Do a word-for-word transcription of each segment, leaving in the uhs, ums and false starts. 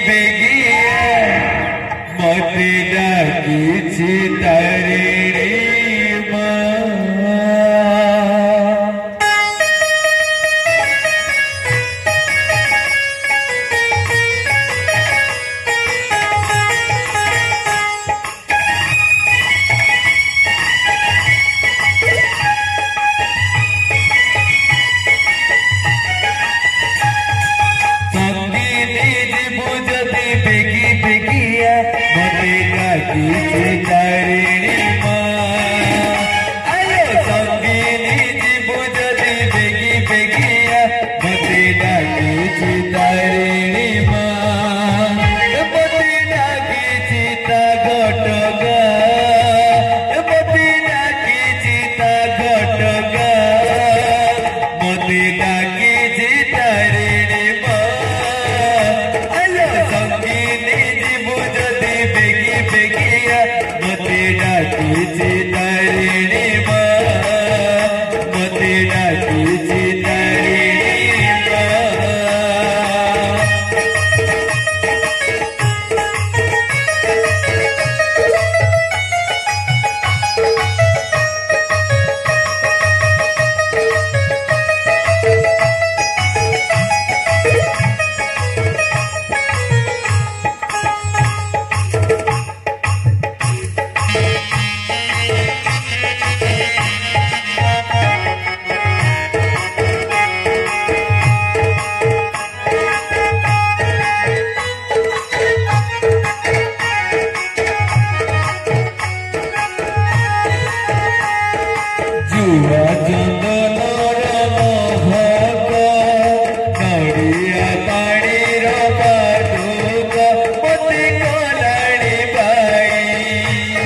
बेगिया मते डाकिछि तारिणी तारिणी आयो संगिनी जीवु जदि बेगी बेगिया मते डाकिछि तारिणी मते डाकिछि ता घटगा मते डाकिछि ता घटगा मते डाकिछि तारिणी आयो संगिनी जीवु जदि बेगी बेगिया मते डाकिछि तारिणी मते डाकिछि तारिणी जुआ चंदनर महक नड़िया पाणीर पादुक मते कलाणी बाई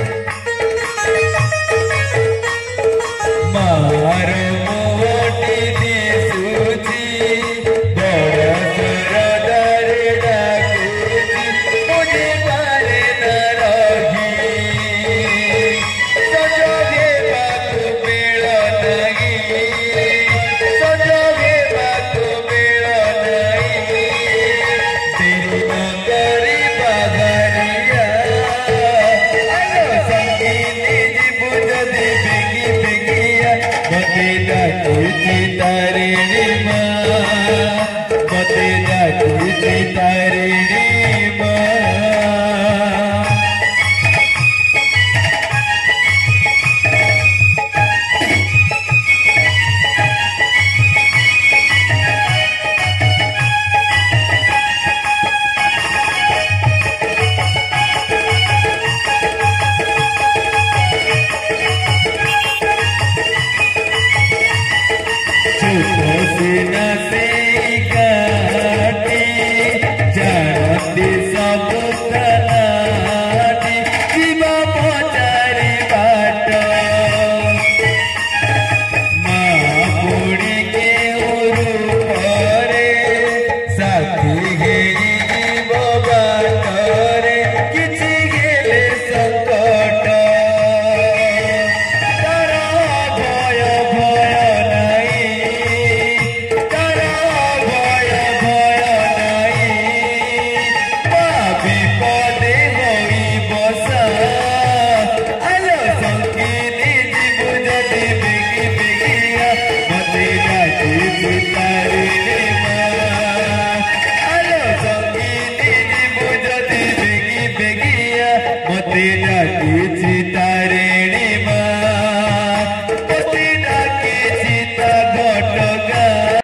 मार मोटी दिशुची बड़ सरदारे डाकुची मुझे पारे न रही तारिणी मते डाकिछि तारिणी से